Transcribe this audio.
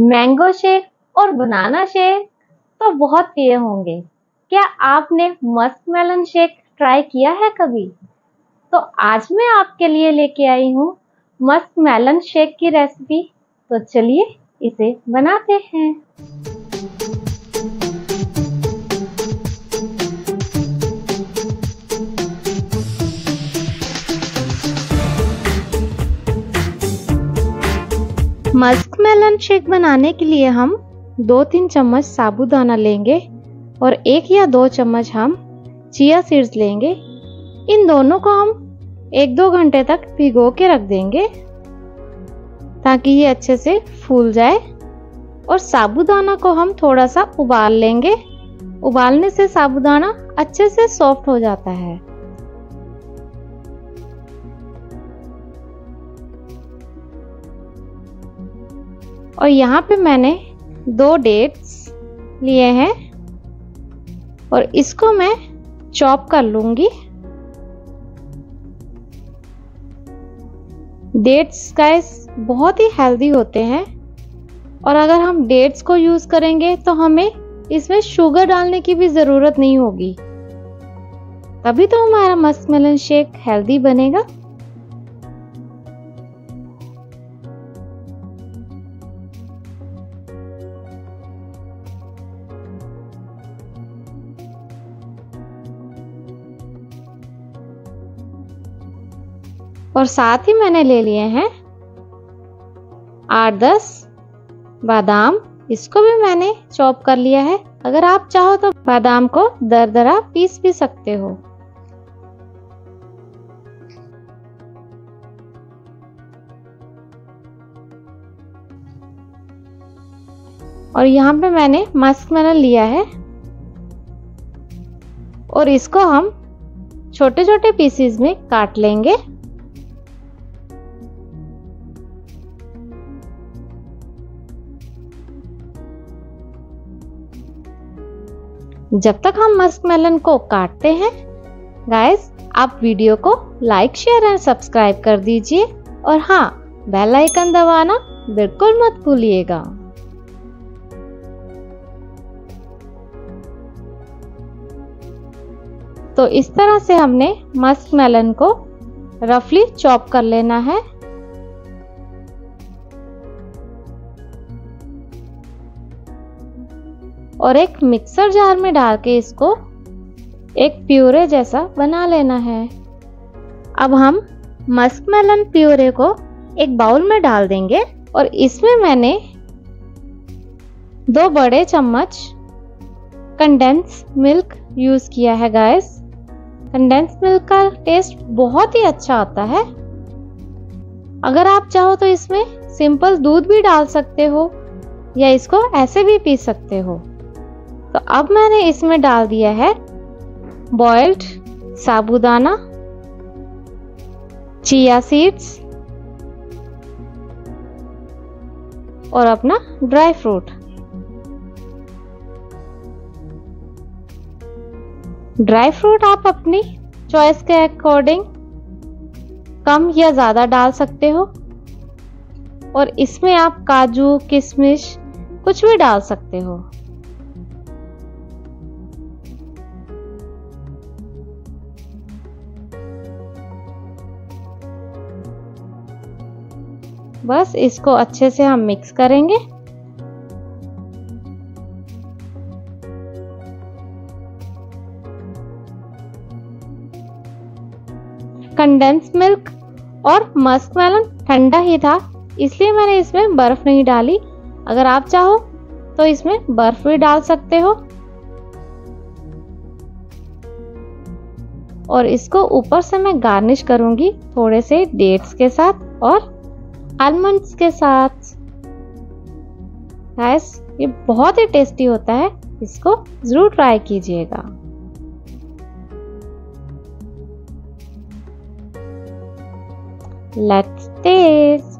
Mango shake और banana shake तो बहुत पिए होंगे। क्या आपने मस्क मेलन शेक ट्राई किया है कभी? तो आज मैं आपके लिए लेके आई हूँ मस्क मेलन शेक की रेसिपी। तो चलिए इसे बनाते हैं। मस्क मेलन शेक बनाने के लिए हम 2-3 चम्मच साबूदाना लेंगे और 1 या 2 चम्मच हम चिया सीड्स लेंगे। इन दोनों को हम 1-2 घंटे तक भिगो के रख देंगे ताकि ये अच्छे से फूल जाए। और साबूदाना को हम थोड़ा सा उबाल लेंगे। उबालने से साबूदाना अच्छे से सॉफ्ट हो जाता है। और यहाँ पे मैंने 2 डेट्स लिए हैं और इसको मैं चॉप कर लूंगी। डेट्स गाइस बहुत ही हेल्दी होते हैं और अगर हम डेट्स को यूज करेंगे तो हमें इसमें शुगर डालने की भी जरूरत नहीं होगी, तभी तो हमारा मस्क मेलन शेक हेल्दी बनेगा। और साथ ही मैंने ले लिए हैं 8-10 बादाम। इसको भी मैंने चॉप कर लिया है। अगर आप चाहो तो बादाम को दरदरा पीस भी सकते हो। और यहाँ पे मैंने मस्क मेलन लिया है और इसको हम छोटे छोटे पीसेस में काट लेंगे। जब तक हम मस्क मेलन को काटते हैं गाइस, आप वीडियो को लाइक, शेयर एंड सब्सक्राइब कर दीजिए और हाँ, बेल आइकन दबाना बिल्कुल मत भूलिएगा। तो इस तरह से हमने मस्क मेलन को रफली चॉप कर लेना है। और एक मिक्सर जार में डाल के इसको एक प्यूरे जैसा बना लेना है। अब हम मस्क मेलन प्यूरे को एक बाउल में डाल देंगे और इसमें मैंने 2 बड़े चम्मच कंडेंस मिल्क यूज किया है गाइस। कंडेंस मिल्क का टेस्ट बहुत ही अच्छा आता है। अगर आप चाहो तो इसमें सिंपल दूध भी डाल सकते हो या इसको ऐसे भी पी सकते हो। तो अब मैंने इसमें डाल दिया है बॉइल्ड साबूदाना, चिया सीड्स और अपना ड्राई फ्रूट। ड्राई फ्रूट आप अपनी चॉइस के अकॉर्डिंग कम या ज्यादा डाल सकते हो और इसमें आप काजू, किशमिश कुछ भी डाल सकते हो। बस इसको अच्छे से हम मिक्स करेंगे। कंडेंस मिल्क और मस्क मेलन ठंडा ही था, इसलिए मैंने इसमें बर्फ नहीं डाली। अगर आप चाहो तो इसमें बर्फ भी डाल सकते हो। और इसको ऊपर से मैं गार्निश करूंगी थोड़े से डेट्स के साथ और आलमंड्स के साथ। गाइस, ये बहुत ही टेस्टी होता है, इसको जरूर ट्राई कीजिएगा। Let's test.